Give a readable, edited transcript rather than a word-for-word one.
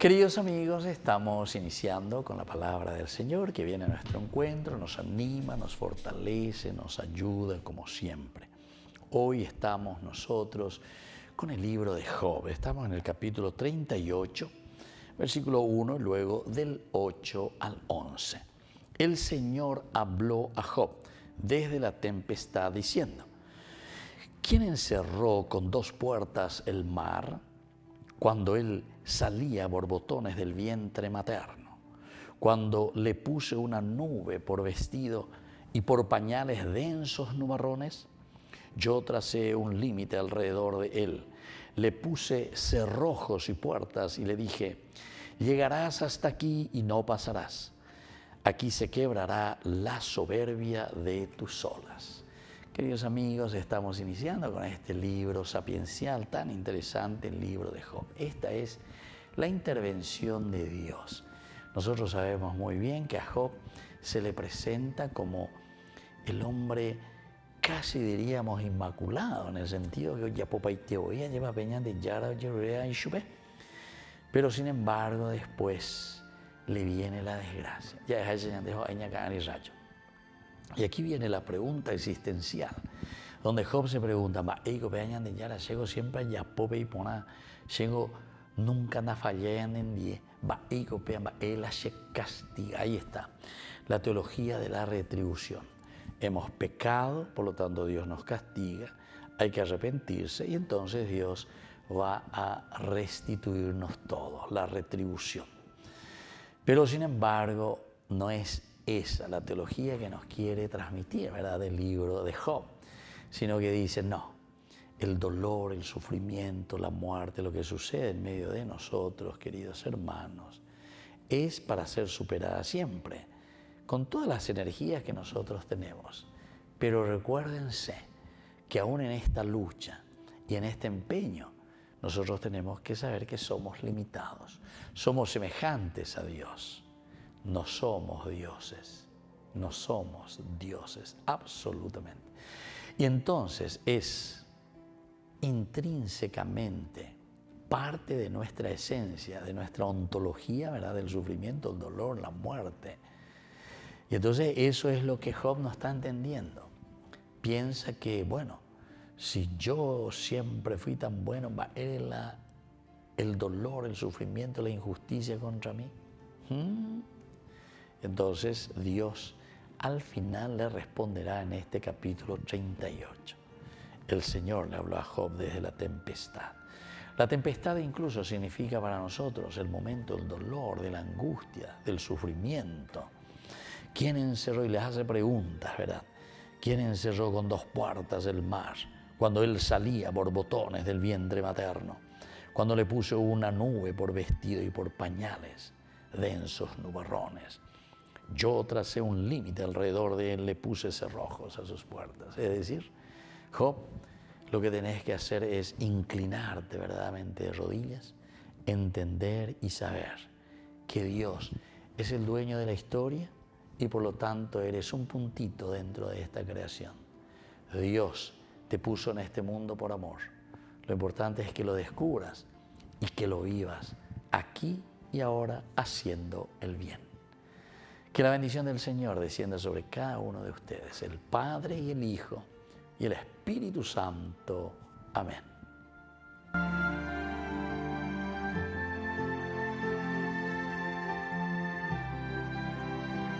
Queridos amigos, estamos iniciando con la palabra del Señor que viene a nuestro encuentro, nos anima, nos fortalece, nos ayuda como siempre. Hoy estamos nosotros con el libro de Job, estamos en el capítulo 38, versículo 1, luego del 8 al 11. El Señor habló a Job desde la tempestad diciendo: ¿Quién encerró con dos puertas el mar cuando él salía a borbotones del vientre materno? Cuando le puse una nube por vestido y por pañales densos nubarrones, yo tracé un límite alrededor de él. Le puse cerrojos y puertas y le dije: llegarás hasta aquí y no pasarás. Aquí se quebrará la soberbia de tus olas. Queridos amigos, estamos iniciando con este libro sapiencial tan interesante, el libro de Job. Esta es la intervención de Dios. Nosotros sabemos muy bien que a Job se le presenta como el hombre casi diríamos inmaculado, en el sentido que ya popaiteoía lleva peña de yara y chupé. Pero sin embargo después le viene la desgracia. Ya es el rayo. Y aquí viene la pregunta existencial, donde Job se pregunta: llego siempre a pope y pona, llego nunca na fallan en die, castiga. Ahí está, la teología de la retribución. Hemos pecado, por lo tanto Dios nos castiga, hay que arrepentirse y entonces Dios va a restituirnos todo, la retribución. Pero sin embargo, no es esa la teología que nos quiere transmitir, ¿verdad?, del libro de Job, sino que dice: no, el dolor, el sufrimiento, la muerte, lo que sucede en medio de nosotros, queridos hermanos, es para ser superada siempre, con todas las energías que nosotros tenemos. Pero recuérdense que aún en esta lucha y en este empeño, nosotros tenemos que saber que somos limitados, somos semejantes a Dios. No somos dioses, no somos dioses, absolutamente. Y entonces es intrínsecamente parte de nuestra esencia, de nuestra ontología, ¿verdad?, del sufrimiento, el dolor, la muerte. Y entonces eso es lo que Job no está entendiendo. Piensa que, bueno, si yo siempre fui tan bueno, era el dolor, el sufrimiento, la injusticia contra mí. Entonces Dios al final le responderá en este capítulo 38. El Señor le habló a Job desde la tempestad. La tempestad incluso significa para nosotros el momento del dolor, de la angustia, del sufrimiento. ¿Quién encerró? Y les hace preguntas, ¿verdad? ¿Quién encerró con dos puertas el mar cuando él salía a borbotones del vientre materno? Cuando le puso una nube por vestido y por pañales densos nubarrones. Yo tracé un límite alrededor de él, le puse cerrojos a sus puertas. Es decir, Job, lo que tenés que hacer es inclinarte verdaderamente de rodillas, entender y saber que Dios es el dueño de la historia y por lo tanto eres un puntito dentro de esta creación. Dios te puso en este mundo por amor. Lo importante es que lo descubras y que lo vivas aquí y ahora haciendo el bien. Que la bendición del Señor descienda sobre cada uno de ustedes, el Padre y el Hijo y el Espíritu Santo. Amén.